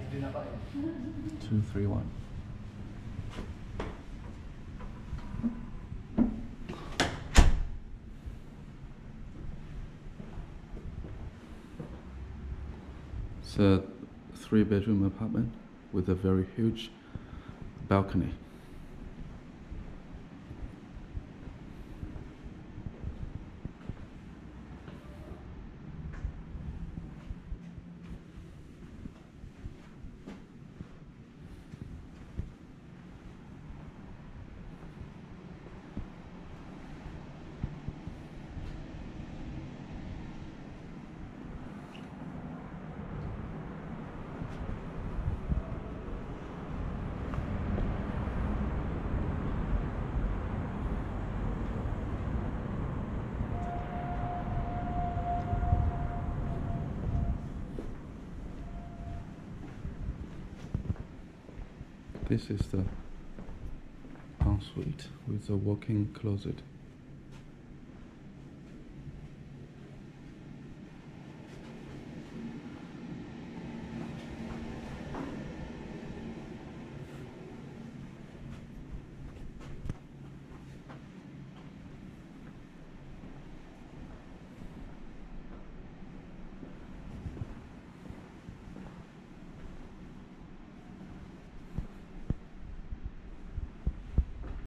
231. It's a 3-bedroom apartment with a very huge balcony. This is the ensuite with a walk-in closet.